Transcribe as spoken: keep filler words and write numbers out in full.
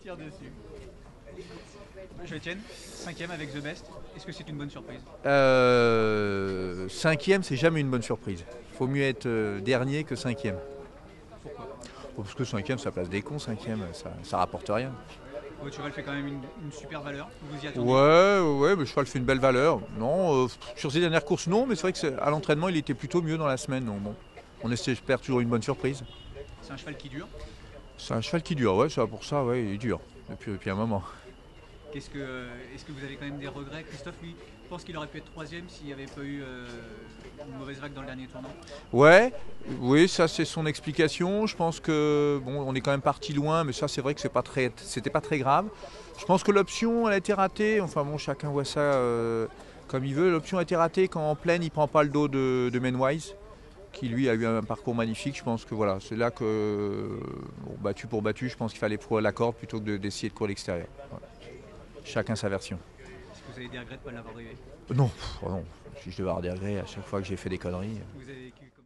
tire dessus. Je Etienne, cinquième avec The Best. Est-ce que c'est une bonne surprise? Euh, cinquième, c'est jamais une bonne surprise. Il faut mieux être euh, dernier que cinquième. Pourquoi? Bon, parce que cinquième, ça place des cons, cinquième, ça, ça rapporte rien. Votre cheval fait quand même une, une super valeur. Vous y attendiez? Ouais, ouais, ouais, le cheval fait une belle valeur. Non, euh, sur ses dernières courses, non, mais c'est vrai qu'à l'entraînement, il était plutôt mieux dans la semaine. Donc bon, on espère toujours une bonne surprise. C'est un cheval qui dure. C'est un cheval qui dure, ouais, ça, pour ça, ouais, il dure depuis, depuis un moment. Qu'est-ce que, est-ce que vous avez quand même des regrets? Christophe, lui, pense qu'il aurait pu être troisième s'il n'y avait pas eu euh, une mauvaise vague dans le dernier tournant. Ouais, oui, ça c'est son explication. Je pense que bon, on est quand même parti loin, mais ça c'est vrai que c'est pas très, c'était pas très grave. Je pense que l'option elle a été ratée. Enfin bon, chacun voit ça euh, comme il veut. L'option a été ratée quand en pleine il prend pas le dos de, de Menwise, qui lui a eu un parcours magnifique. Je pense que voilà, c'est là que bon, battu pour battu, je pense qu'il fallait pour la corde plutôt que d'essayer de courir l'extérieur. Voilà. Chacun sa version. Est-ce que vous avez des regrets de ne pas l'avoir drivé? Non, pff, non. Si je devais avoir des regrets à chaque fois que j'ai fait des conneries. Vous avez vécu comme